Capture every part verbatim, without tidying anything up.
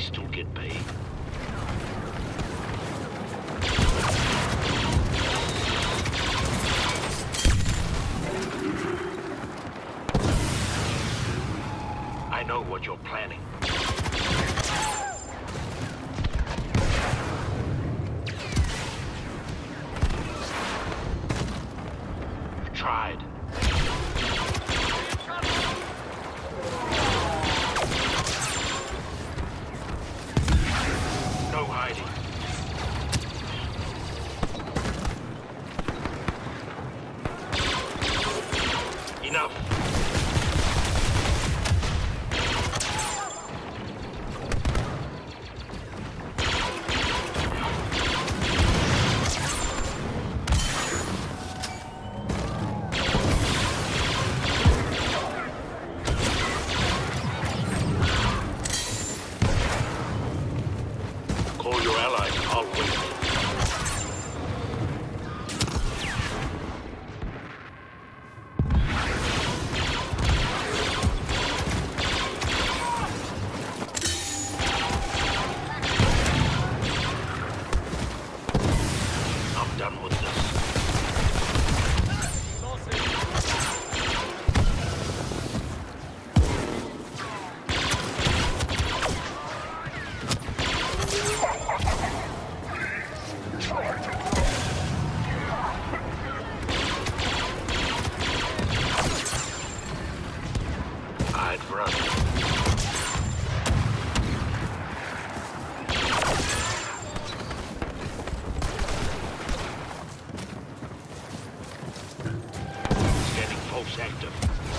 still get paid. I know what you're planning. You tried. No hiding. Enough. Call your allies. I'll wait. I'm done with this. I'd run. Scanning pulse active.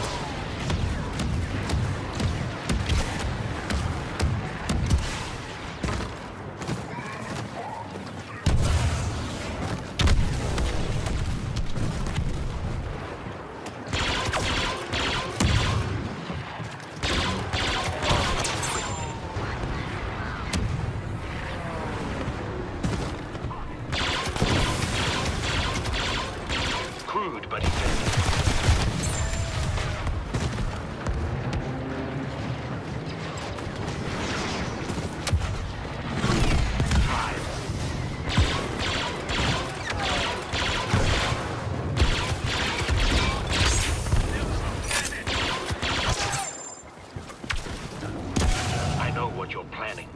Crude, but effective. Five. I know what you're planning.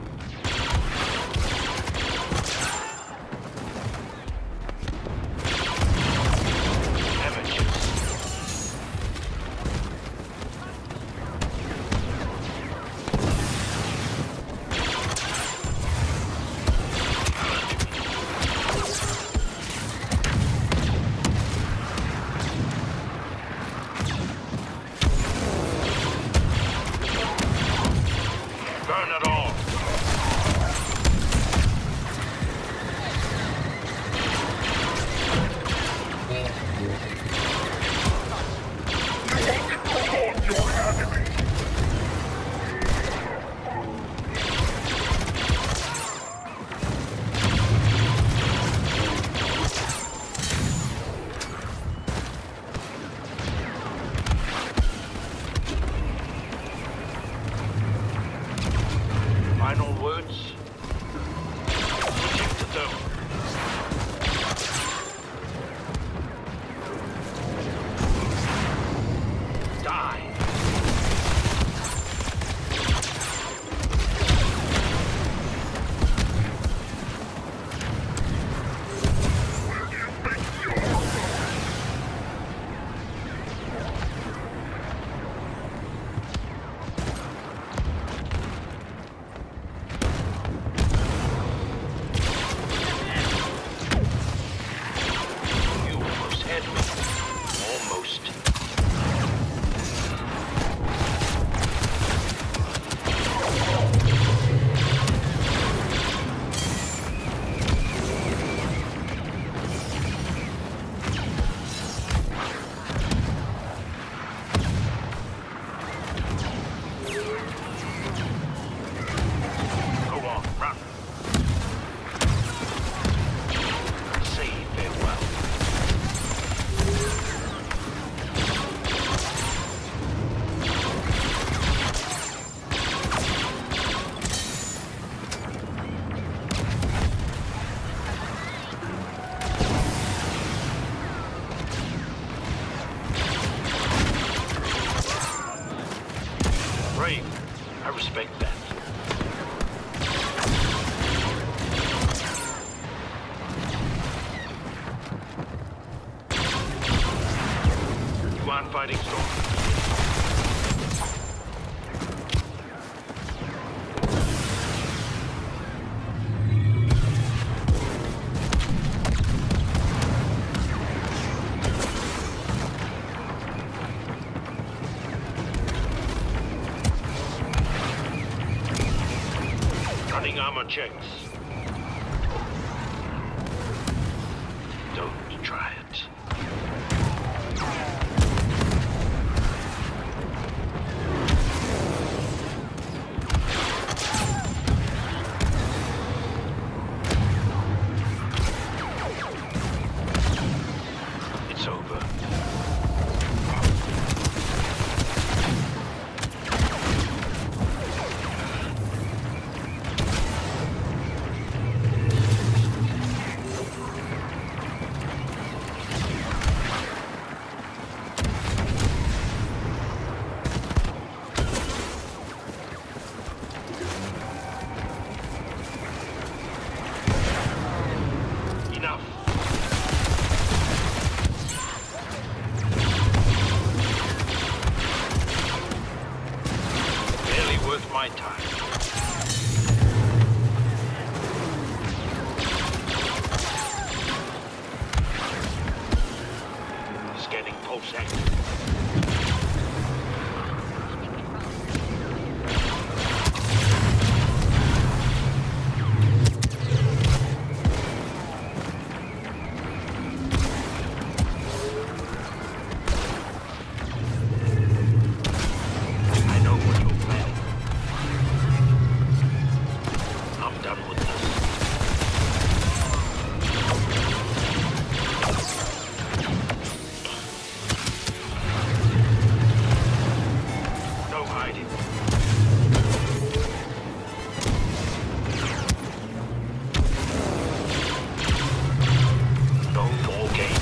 Burn it all! Final words? Protect them. Die. Running armor checks. Don't try it. It's over. My time. Scanning pulse active. I know what you're planning. I'm done with this. No hiding. No more games.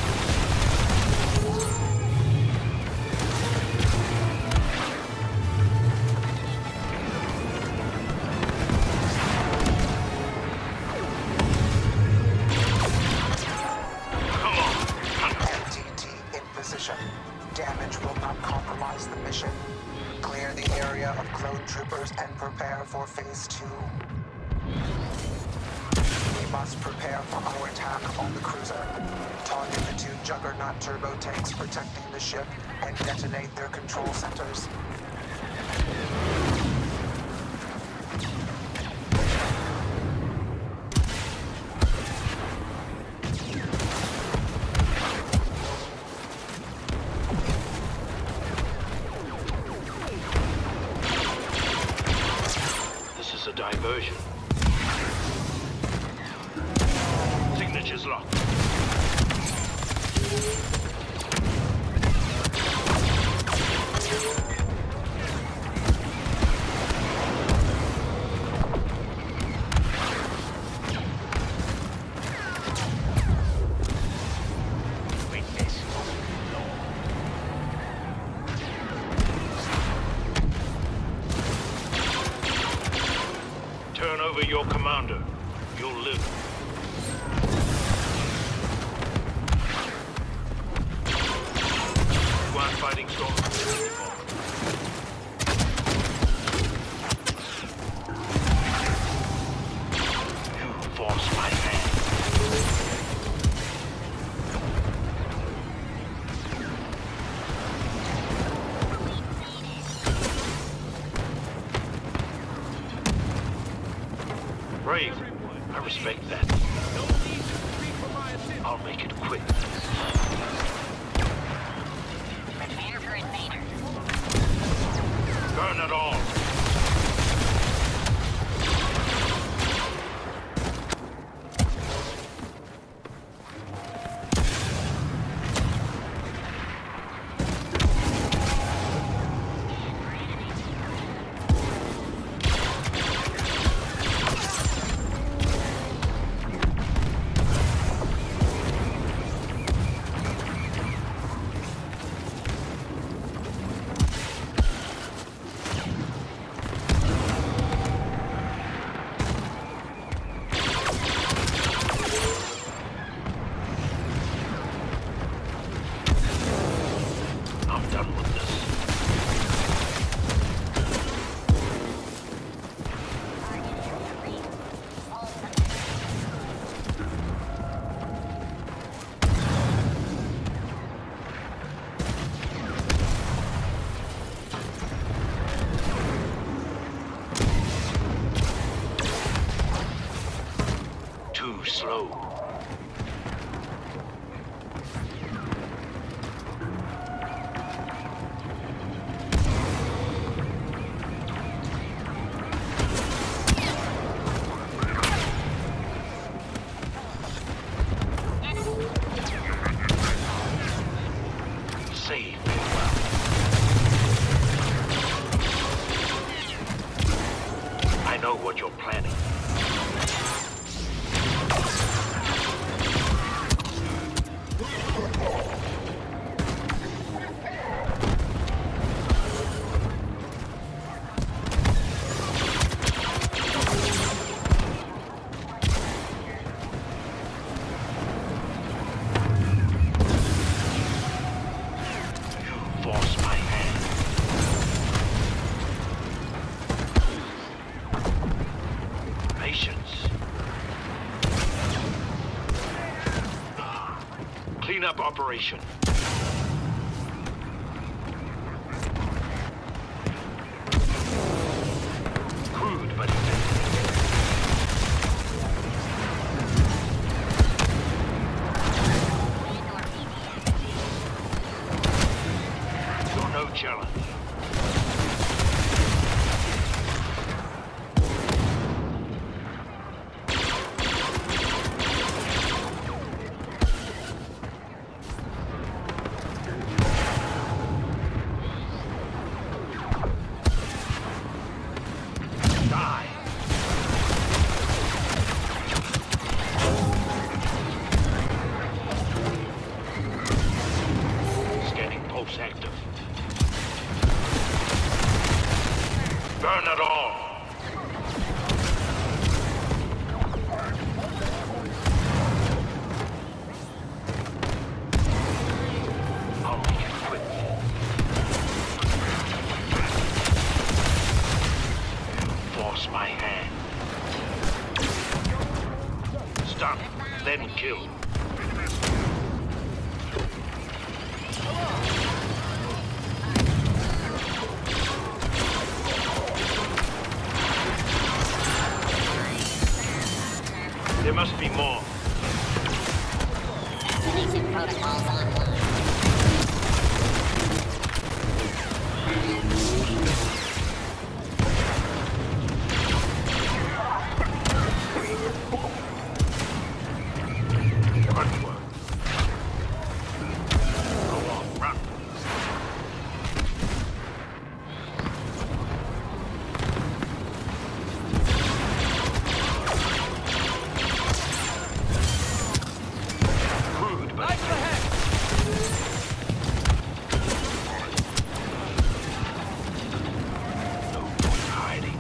Damage will not compromise the mission. Clear the area of clone troopers and prepare for phase two. We must prepare for our attack on the cruiser. Target the two Juggernaut turbo tanks protecting the ship and detonate their control centers. A diversion. Signature's locked. Turn over your commander. You'll live. You aren't fighting stormtroopers anymore. You force my hand. Brave. I respect that. I'll make it quick. Prepare for invader. Burn it all. too slow. Save me well. I know what you're planning. Force my hand. Patience. Clean up operation. Crude but effective. You're no challenge. Die. Scanning pulse active. Burn it all. I'll make it quick. Force my hand. Stop, then kill. There must be more. Basic protocols online. Good work. Go on, run. Crude, but no point hiding.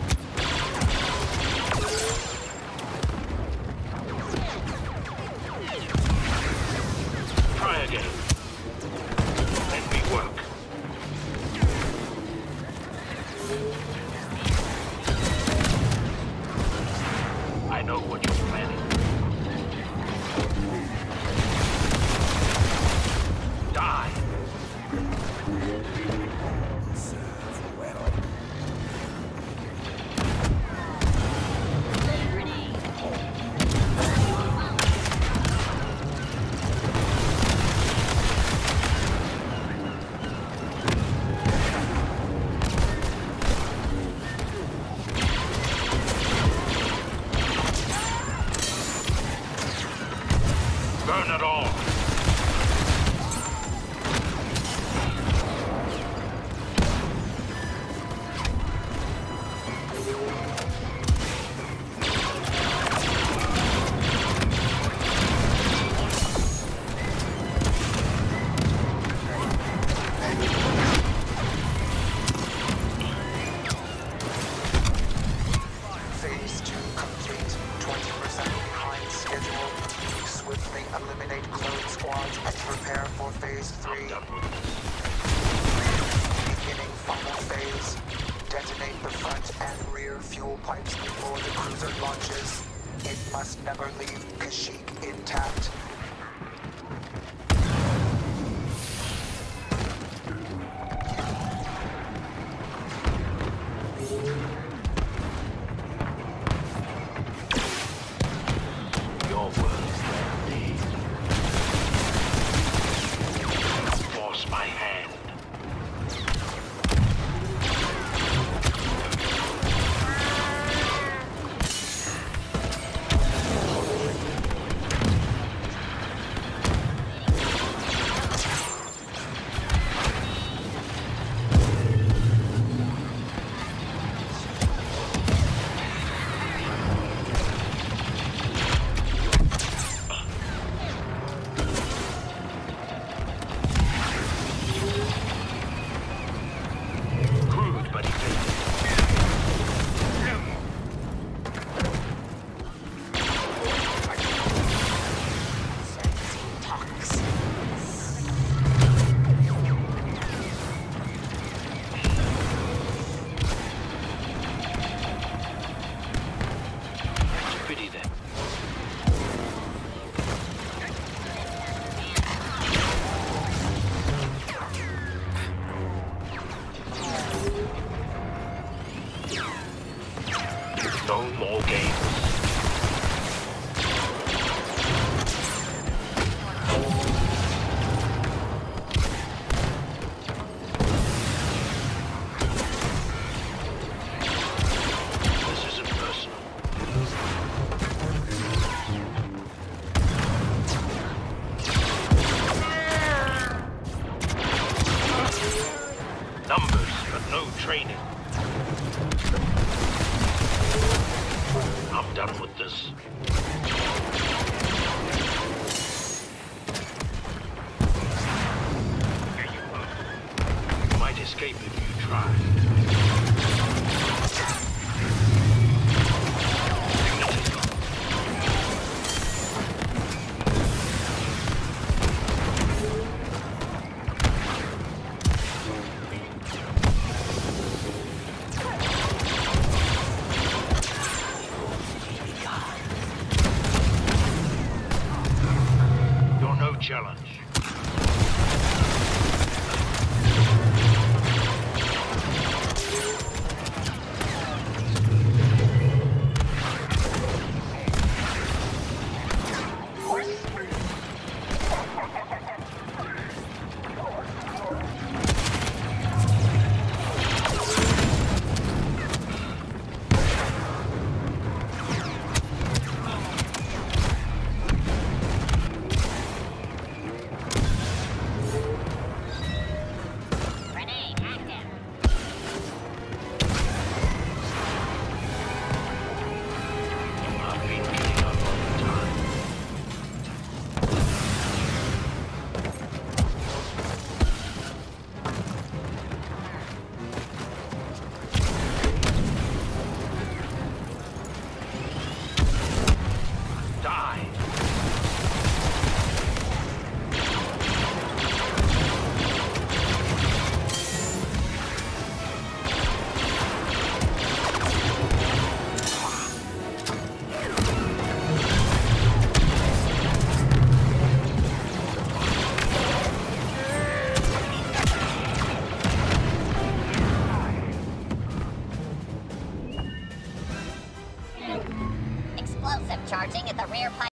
Try again. Let me work. I know what you're planning. Die. Burn it all. Phase two complete, twenty percent behind schedule. Swiftly eliminate clone squads and prepare for phase three. Beginning final phase. Detonate the front and rear fuel pipes before the cruiser launches. It must never leave Kashyyyk intact. No more games. This isn't personal. Numbers, but no training. I'm done with this. Here you are. You might escape if you try. Dignity gone. You're no challenge.